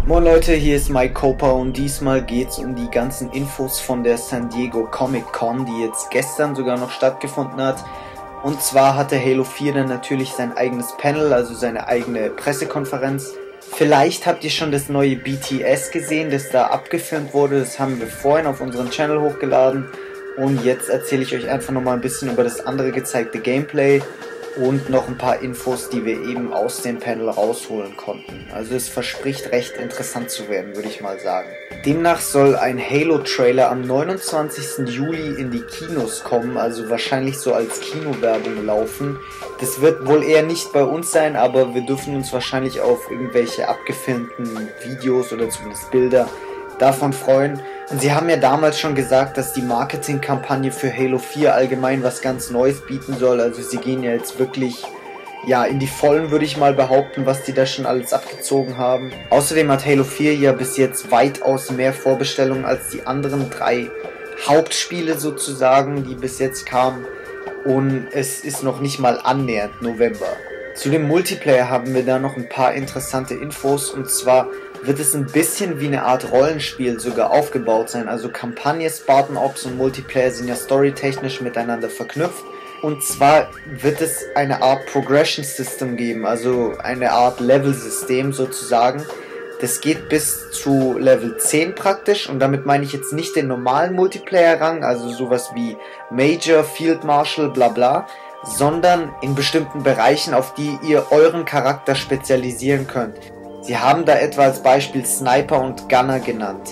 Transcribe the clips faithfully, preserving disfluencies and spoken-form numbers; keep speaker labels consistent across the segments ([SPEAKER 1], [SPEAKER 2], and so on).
[SPEAKER 1] Moin Leute, hier ist Mike Copa und diesmal geht's um die ganzen Infos von der San Diego Comic Con, die jetzt gestern sogar noch stattgefunden hat. Und zwar hatte Halo vier dann natürlich sein eigenes Panel, also seine eigene Pressekonferenz. Vielleicht habt ihr schon das neue B T S gesehen, das da abgefilmt wurde. Das haben wir vorhin auf unseren Channel hochgeladen. Und jetzt erzähle ich euch einfach nochmal ein bisschen über das andere gezeigte Gameplay und noch ein paar Infos, die wir eben aus dem Panel rausholen konnten. Also es verspricht recht interessant zu werden, würde ich mal sagen. Demnach soll ein Halo-Trailer am neunundzwanzigsten Juli in die Kinos kommen, also wahrscheinlich so als Kinowerbung laufen. Das wird wohl eher nicht bei uns sein, aber wir dürfen uns wahrscheinlich auf irgendwelche abgefilmten Videos oder zumindest Bilder davon freuen. Und sie haben ja damals schon gesagt, dass die Marketingkampagne für Halo vier allgemein was ganz Neues bieten soll. Also sie gehen ja jetzt wirklich ja in die Vollen, würde ich mal behaupten, was die da schon alles abgezogen haben. Außerdem hat Halo vier ja bis jetzt weitaus mehr Vorbestellungen als die anderen drei Hauptspiele sozusagen, die bis jetzt kamen. Und es ist noch nicht mal annähernd November. Zu dem Multiplayer haben wir da noch ein paar interessante Infos, und zwar wird es ein bisschen wie eine Art Rollenspiel sogar aufgebaut sein. Also Kampagne, Spartan Ops und Multiplayer sind ja storytechnisch miteinander verknüpft. Und zwar wird es eine Art Progression System geben, also eine Art Level-System sozusagen. Das geht bis zu Level zehn praktisch, und damit meine ich jetzt nicht den normalen Multiplayer-Rang, also sowas wie Major, Field Marshal, bla bla, sondern in bestimmten Bereichen, auf die ihr euren Charakter spezialisieren könnt. Sie haben da etwa als Beispiel Sniper und Gunner genannt.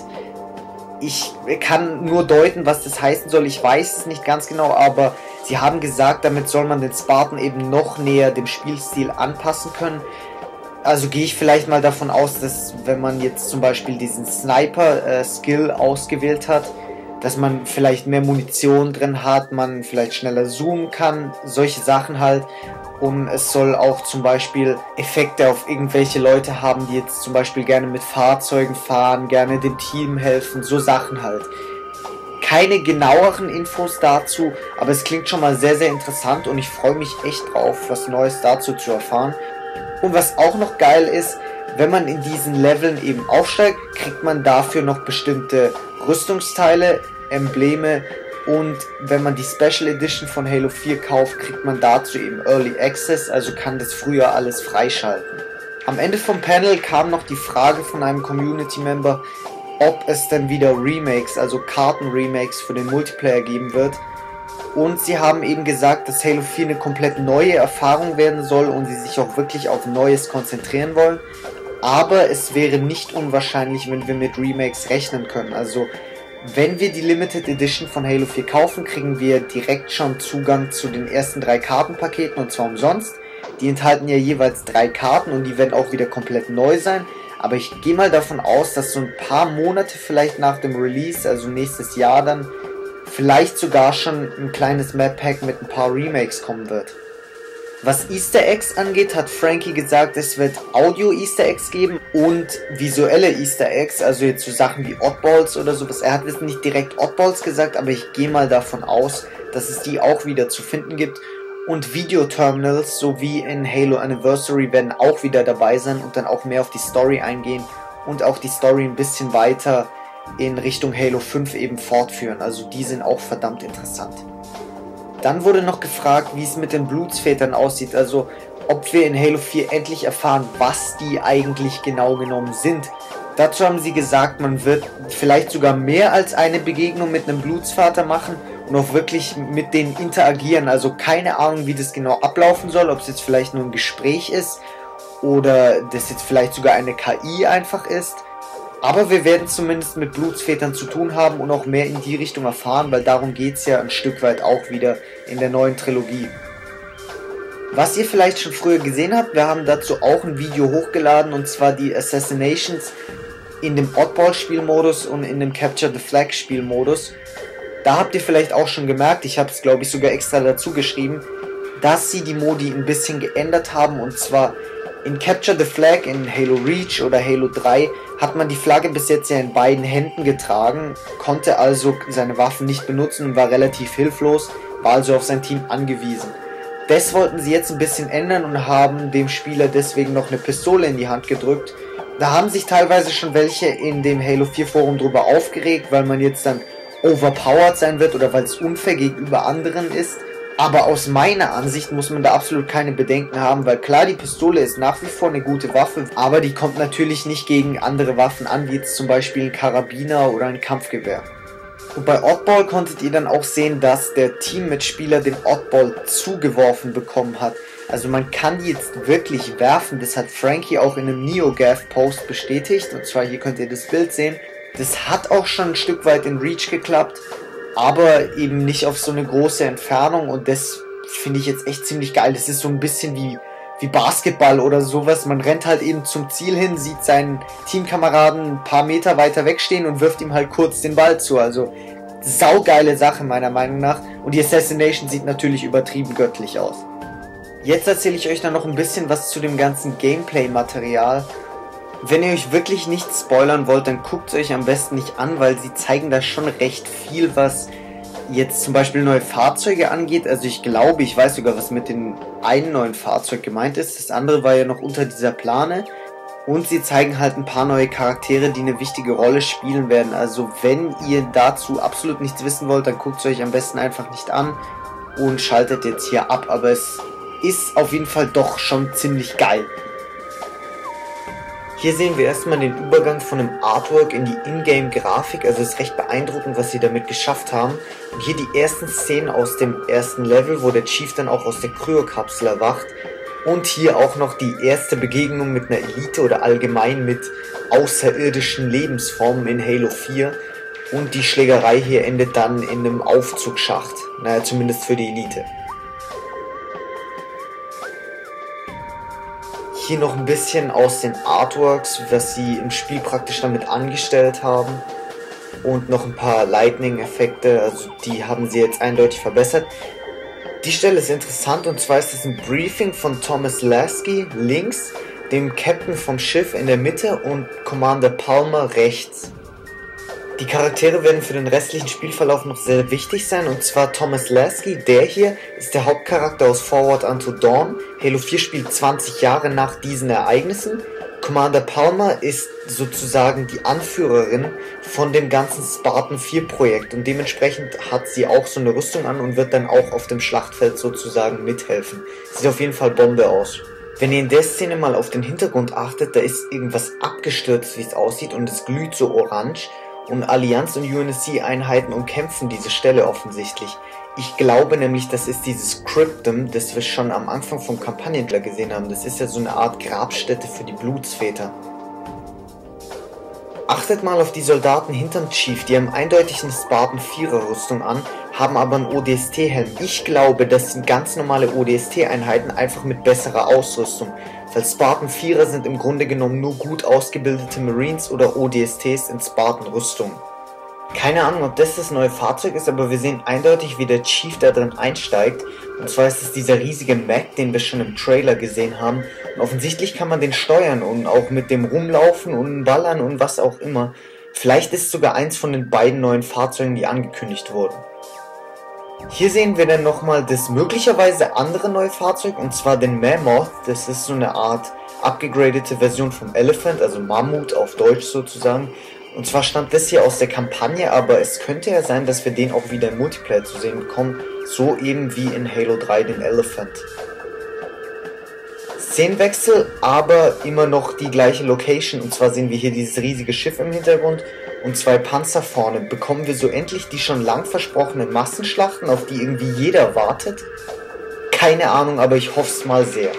[SPEAKER 1] Ich kann nur deuten, was das heißen soll, ich weiß es nicht ganz genau, aber sie haben gesagt, damit soll man den Spartan eben noch näher dem Spielstil anpassen können. Also gehe ich vielleicht mal davon aus, dass wenn man jetzt zum Beispiel diesen Sniper-Skill äh, ausgewählt hat, dass man vielleicht mehr Munition drin hat, man vielleicht schneller zoomen kann, solche Sachen halt. Und es soll auch zum Beispiel Effekte auf irgendwelche Leute haben, die jetzt zum Beispiel gerne mit Fahrzeugen fahren, gerne dem Team helfen, so Sachen halt. Keine genaueren Infos dazu, aber es klingt schon mal sehr, sehr interessant und ich freue mich echt drauf, was Neues dazu zu erfahren. Und was auch noch geil ist, wenn man in diesen Leveln eben aufsteigt, kriegt man dafür noch bestimmte Rüstungsteile, Embleme, und wenn man die Special Edition von Halo vier kauft, kriegt man dazu eben Early Access, also kann das früher alles freischalten. Am Ende vom Panel kam noch die Frage von einem Community Member, ob es denn wieder Remakes, also Karten-Remakes für den Multiplayer geben wird. Und sie haben eben gesagt, dass Halo vier eine komplett neue Erfahrung werden soll und sie sich auch wirklich auf Neues konzentrieren wollen. Aber es wäre nicht unwahrscheinlich, wenn wir mit Remakes rechnen können. Also wenn wir die Limited Edition von Halo vier kaufen, kriegen wir direkt schon Zugang zu den ersten drei Kartenpaketen, und zwar umsonst. Die enthalten ja jeweils drei Karten und die werden auch wieder komplett neu sein. Aber ich gehe mal davon aus, dass so ein paar Monate vielleicht nach dem Release, also nächstes Jahr dann, vielleicht sogar schon ein kleines Map Pack mit ein paar Remakes kommen wird. Was Easter Eggs angeht, hat Frankie gesagt, es wird Audio-Easter Eggs geben und visuelle Easter Eggs, also jetzt so Sachen wie Oddballs oder sowas. Er hat jetzt nicht direkt Oddballs gesagt, aber ich gehe mal davon aus, dass es die auch wieder zu finden gibt. Und Videoterminals sowie in Halo Anniversary werden auch wieder dabei sein und dann auch mehr auf die Story eingehen und auch die Story ein bisschen weiter in Richtung Halo fünf eben fortführen. Also die sind auch verdammt interessant. Dann wurde noch gefragt, wie es mit den Blutsvätern aussieht, also ob wir in Halo vier endlich erfahren, was die eigentlich genau genommen sind. Dazu haben sie gesagt, man wird vielleicht sogar mehr als eine Begegnung mit einem Blutsvater machen und auch wirklich mit denen interagieren. Also keine Ahnung, wie das genau ablaufen soll, ob es jetzt vielleicht nur ein Gespräch ist oder das jetzt vielleicht sogar eine K I einfach ist. Aber wir werden zumindest mit Blutsvätern zu tun haben und auch mehr in die Richtung erfahren, weil darum geht es ja ein Stück weit auch wieder in der neuen Trilogie. Was ihr vielleicht schon früher gesehen habt, wir haben dazu auch ein Video hochgeladen, und zwar die Assassinations in dem Oddball-Spielmodus und in dem Capture the Flag-Spielmodus. Da habt ihr vielleicht auch schon gemerkt, ich habe es glaube ich sogar extra dazu geschrieben, dass sie die Modi ein bisschen geändert haben, und zwar in Capture the Flag in Halo Reach oder Halo drei hat man die Flagge bis jetzt ja in beiden Händen getragen, konnte also seine Waffen nicht benutzen und war relativ hilflos, war also auf sein Team angewiesen. Das wollten sie jetzt ein bisschen ändern und haben dem Spieler deswegen noch eine Pistole in die Hand gedrückt Da haben sich teilweise schon welche in dem Halo vier Forum drüber aufgeregt, weil man jetzt dann overpowered sein wird oder weil es unfair gegenüber anderen ist. Aber aus meiner Ansicht muss man da absolut keine Bedenken haben, weil klar, die Pistole ist nach wie vor eine gute Waffe, aber die kommt natürlich nicht gegen andere Waffen an, wie jetzt zum Beispiel ein Karabiner oder ein Kampfgewehr. Und bei Oddball konntet ihr dann auch sehen, dass der Teammitspieler den Oddball zugeworfen bekommen hat. Also man kann die jetzt wirklich werfen, das hat Frankie auch in einem NeoGAF-Post bestätigt, und zwar hier könnt ihr das Bild sehen. Das hat auch schon ein Stück weit in Reach geklappt, aber eben nicht auf so eine große Entfernung, und das finde ich jetzt echt ziemlich geil. Das ist so ein bisschen wie, wie Basketball oder sowas. Man rennt halt eben zum Ziel hin, sieht seinen Teamkameraden ein paar Meter weiter wegstehen und wirft ihm halt kurz den Ball zu. Also saugeile Sache meiner Meinung nach, und die Assassination sieht natürlich übertrieben göttlich aus. Jetzt erzähle ich euch dann noch ein bisschen was zu dem ganzen Gameplay-Material. Wenn ihr euch wirklich nicht spoilern wollt, dann guckt es euch am besten nicht an, weil sie zeigen da schon recht viel, was jetzt zum Beispiel neue Fahrzeuge angeht. Also ich glaube, ich weiß sogar, was mit dem einen neuen Fahrzeug gemeint ist. Das andere war ja noch unter dieser Plane. Und sie zeigen halt ein paar neue Charaktere, die eine wichtige Rolle spielen werden. Also wenn ihr dazu absolut nichts wissen wollt, dann guckt es euch am besten einfach nicht an und schaltet jetzt hier ab. Aber es ist auf jeden Fall doch schon ziemlich geil. Hier sehen wir erstmal den Übergang von dem Artwork in die Ingame-Grafik, also es ist recht beeindruckend, was sie damit geschafft haben. Und hier die ersten Szenen aus dem ersten Level, wo der Chief dann auch aus der Kryokapsel erwacht. Und hier auch noch die erste Begegnung mit einer Elite oder allgemein mit außerirdischen Lebensformen in Halo vier. Und die Schlägerei hier endet dann in einem Aufzugsschacht, naja, zumindest für die Elite. Hier noch ein bisschen aus den Artworks, was sie im Spiel praktisch damit angestellt haben. Und noch ein paar Lightning-Effekte, also die haben sie jetzt eindeutig verbessert. Die Stelle ist interessant, und zwar ist es ein Briefing von Thomas Lasky links, dem Captain vom Schiff in der Mitte und Commander Palmer rechts. Die Charaktere werden für den restlichen Spielverlauf noch sehr wichtig sein, und zwar Thomas Lasky, der hier ist der Hauptcharakter aus Forward Unto Dawn. Halo vier spielt zwanzig Jahre nach diesen Ereignissen. Commander Palmer ist sozusagen die Anführerin von dem ganzen Spartan vier Projekt, und dementsprechend hat sie auch so eine Rüstung an und wird dann auch auf dem Schlachtfeld sozusagen mithelfen. Sieht auf jeden Fall Bombe aus. Wenn ihr in der Szene mal auf den Hintergrund achtet, da ist irgendwas abgestürzt, wie es aussieht, und es glüht so orange. Und Allianz und U N S C-Einheiten umkämpfen diese Stelle offensichtlich. Ich glaube nämlich, das ist dieses Cryptum, das wir schon am Anfang vom Kampagnentrailer gesehen haben. Das ist ja so eine Art Grabstätte für die Blutsväter. Achtet mal auf die Soldaten hinterm Chief, die haben eindeutig eine Spartan vierer Rüstung an, haben aber einen O D S T-Helm. Ich glaube, das sind ganz normale O D S T-Einheiten, einfach mit besserer Ausrüstung. Weil Spartan vierer sind im Grunde genommen nur gut ausgebildete Marines oder O D S Ts in Spartan-Rüstung. Keine Ahnung, ob das das neue Fahrzeug ist, aber wir sehen eindeutig, wie der Chief da drin einsteigt. Und zwar ist es dieser riesige Mac, den wir schon im Trailer gesehen haben. Und offensichtlich kann man den steuern und auch mit dem rumlaufen und ballern und was auch immer. Vielleicht ist es sogar eins von den beiden neuen Fahrzeugen, die angekündigt wurden. Hier sehen wir dann nochmal das möglicherweise andere neue Fahrzeug, und zwar den Mammoth. Das ist so eine Art abgegradete Version vom Elephant, also Mammut auf Deutsch sozusagen. Und zwar stammt das hier aus der Kampagne, aber es könnte ja sein, dass wir den auch wieder im Multiplayer zu sehen bekommen, so eben wie in Halo drei den Elephant. Szenenwechsel, aber immer noch die gleiche Location, und zwar sehen wir hier dieses riesige Schiff im Hintergrund und zwei Panzer vorne. Bekommen wir so endlich die schon lang versprochenen Massenschlachten, auf die irgendwie jeder wartet? Keine Ahnung, aber ich hoffe es mal sehr.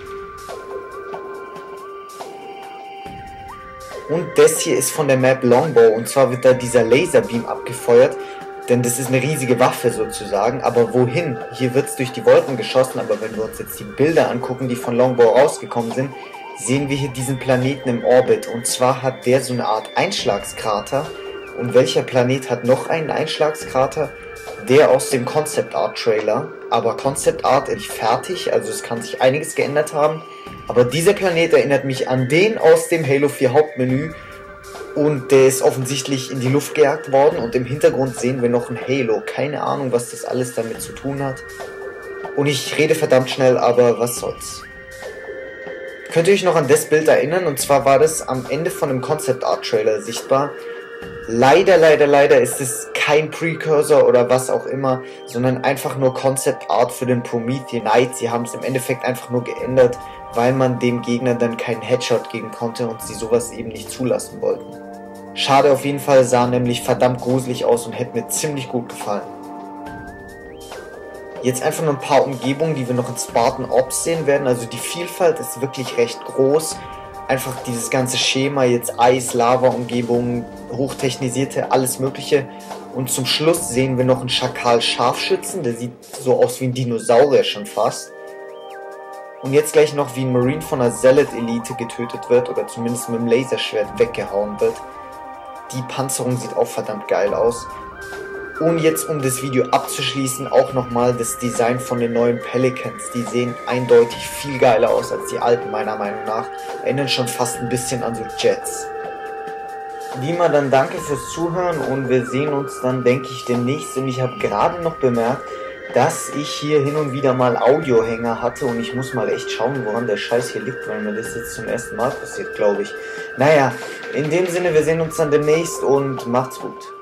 [SPEAKER 1] Und das hier ist von der Map Longbow, und zwar wird da dieser Laserbeam abgefeuert, denn das ist eine riesige Waffe sozusagen, aber wohin? Hier wird es durch die Wolken geschossen, aber wenn wir uns jetzt die Bilder angucken, die von Longbow rausgekommen sind, sehen wir hier diesen Planeten im Orbit, und zwar hat der so eine Art Einschlagskrater. Und welcher Planet hat noch einen Einschlagskrater? Der aus dem Concept Art Trailer, aber Concept Art ist nicht fertig, also es kann sich einiges geändert haben. Aber dieser Planet erinnert mich an den aus dem Halo vier Hauptmenü, und der ist offensichtlich in die Luft gejagt worden, und im Hintergrund sehen wir noch ein Halo. Keine Ahnung, was das alles damit zu tun hat. Und ich rede verdammt schnell, aber was soll's. Könnt ihr euch noch an das Bild erinnern? Und zwar war das am Ende von dem Concept Art Trailer sichtbar. Leider, leider, leider ist es kein Precursor oder was auch immer, sondern einfach nur Concept Art für den Promethean Knight. Sie haben es im Endeffekt einfach nur geändert, weil man dem Gegner dann keinen Headshot geben konnte und sie sowas eben nicht zulassen wollten. Schade auf jeden Fall, sah nämlich verdammt gruselig aus und hätte mir ziemlich gut gefallen. Jetzt einfach nur ein paar Umgebungen, die wir noch in Spartan Ops sehen werden. Also die Vielfalt ist wirklich recht groß. Einfach dieses ganze Schema, jetzt Eis, Lava-Umgebungen, hochtechnisierte, alles mögliche. Und zum Schluss sehen wir noch einen Schakal-Scharfschützen, der sieht so aus wie ein Dinosaurier schon fast. Und jetzt gleich noch wie ein Marine von einer Zealot-Elite getötet wird oder zumindest mit dem Laserschwert weggehauen wird. Die Panzerung sieht auch verdammt geil aus. Und jetzt, um das Video abzuschließen, auch nochmal das Design von den neuen Pelicans. Die sehen eindeutig viel geiler aus als die alten, meiner Meinung nach. Erinnern schon fast ein bisschen an so Jets. Wie immer dann danke fürs Zuhören und wir sehen uns dann, denke ich, demnächst. Und ich habe gerade noch bemerkt, dass ich hier hin und wieder mal Audiohänger hatte und ich muss mal echt schauen, woran der Scheiß hier liegt, weil mir das jetzt zum ersten Mal passiert, glaube ich. Naja, in dem Sinne, wir sehen uns dann demnächst und macht's gut.